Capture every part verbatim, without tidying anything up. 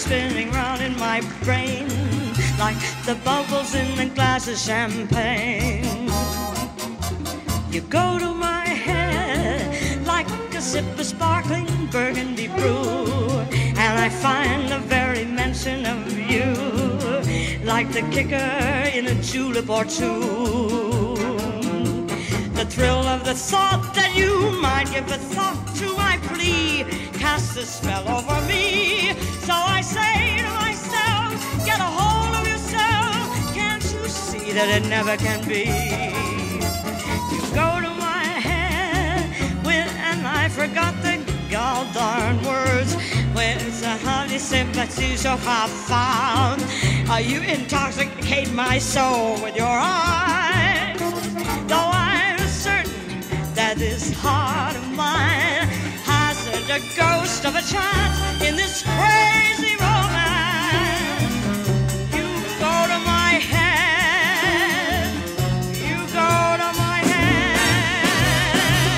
spinning round in my brain like the bubbles in a glass of champagne. You go to my head like a sip of sparkling burgundy brew, and I find the very mention of you like the kicker in a julep or two. The thrill of the thought that you might give a thought to my plea casts a spell over me. So I say to myself, get a hold of yourself. Can't you see that it never can be? You go to my head with, and I forgot the god darn words. With a honey sympathy so far found, uh, you intoxicate my soul with your eyes. Though I'm certain that this heart of mine hasn't a ghost of a chance in this crazy romance. You go to my head, you go to my head.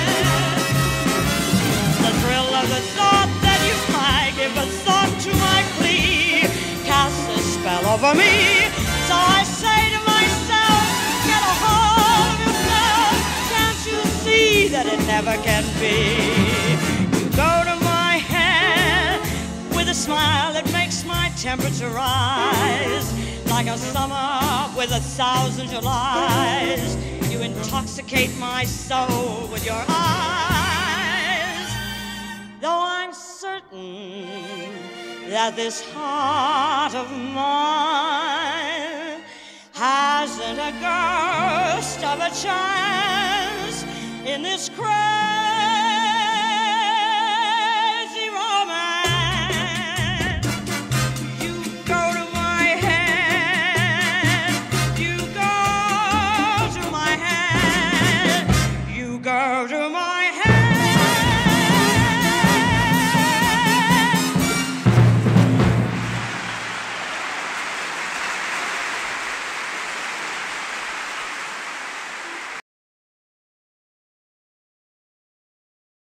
The thrill of the thought that you might give a thought to my plea casts a spell over me. So I say to myself, get a hold of yourself. Can't you see that it never can be? You go to my head with a smile that makes my temperature rise like a summer with a thousand Julys. You intoxicate my soul with your eyes. Though I'm certain that this heart of mine hasn't a ghost of a chance in this crazy